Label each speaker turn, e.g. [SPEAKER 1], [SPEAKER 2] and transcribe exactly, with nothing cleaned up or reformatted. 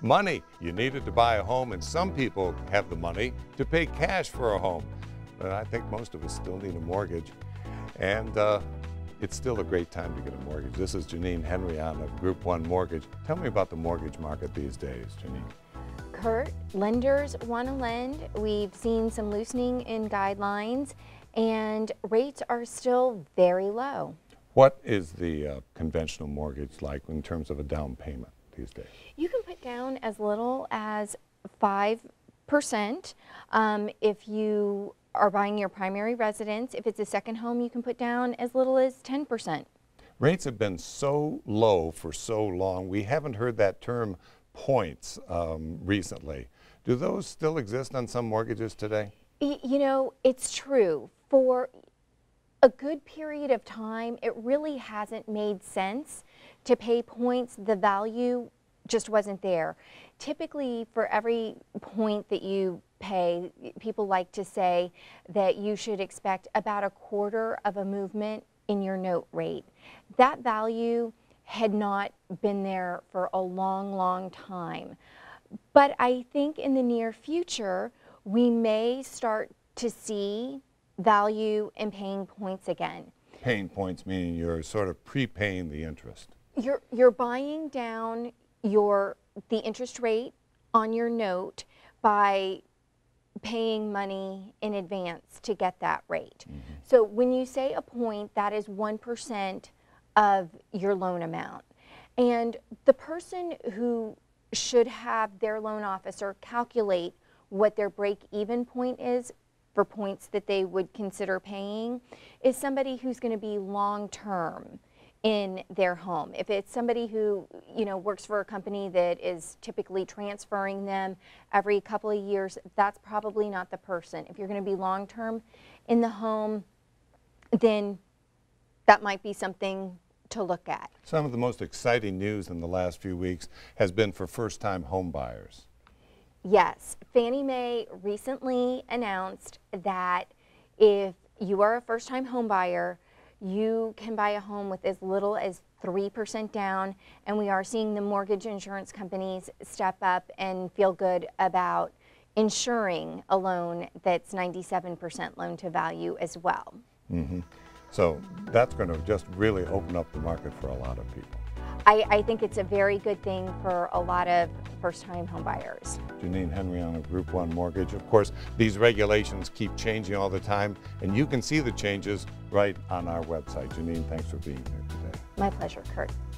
[SPEAKER 1] Money. You needed to buy a home, and some people have the money to pay cash for a home. But I think most of us still need a mortgage. And uh, it's still a great time to get a mortgage. This is Jeannine Henrion of Group One Mortgage. Tell me about the mortgage market these days, Jeannine.
[SPEAKER 2] Kurt, lenders want to lend. We've seen some loosening in guidelines, and rates are still very low.
[SPEAKER 1] What is the uh, conventional mortgage like in terms of a down payment these days?
[SPEAKER 2] You can put down as little as five percent. Um, if you are buying your primary residence, if it's a second home, you can put down as little as ten percent. Rates
[SPEAKER 1] have been so low for so long. We haven't heard that term points um, recently. Do those still exist on some mortgages today?
[SPEAKER 2] Y you know, it's true. For a good period of time, it really hasn't made sense to pay points. The value just wasn't there. Typically, for every point that you pay, people like to say that you should expect about a quarter of a movement in your note rate. That value had not been there for a long, long time. But I think in the near future, we may start to see value in paying points again.
[SPEAKER 1] Paying points meaning you're sort of prepaying the interest.
[SPEAKER 2] You're, you're buying down your, the interest rate on your note by paying money in advance to get that rate. Mm-hmm. So when you say a point, that is one percent of your loan amount. And the person who should have their loan officer calculate what their break-even point is for points that they would consider paying is somebody who's going to be long-term in their home. If it's somebody who, you know, works for a company that is typically transferring them every couple of years, that's probably not the person. If you're going to be long-term in the home, then that might be something to look at.
[SPEAKER 1] Some of the most exciting news in the last few weeks has been for first-time home buyers.
[SPEAKER 2] Yes, Fannie Mae recently announced that if you are a first-time home buyer, you can buy a home with as little as three percent down, and we are seeing the mortgage insurance companies step up and feel good about insuring a loan that's ninety-seven percent loan to value as well.
[SPEAKER 1] Mm-hmm. So that's going to just really open up the market for a lot of people.
[SPEAKER 2] I, I think it's a very good thing for a lot of first-time home buyers.
[SPEAKER 1] Jeannine Henrion of Group One Mortgage. Of course, these regulations keep changing all the time, and you can see the changes right on our website. Jeannine, thanks for being here today.
[SPEAKER 2] My pleasure, Kurt.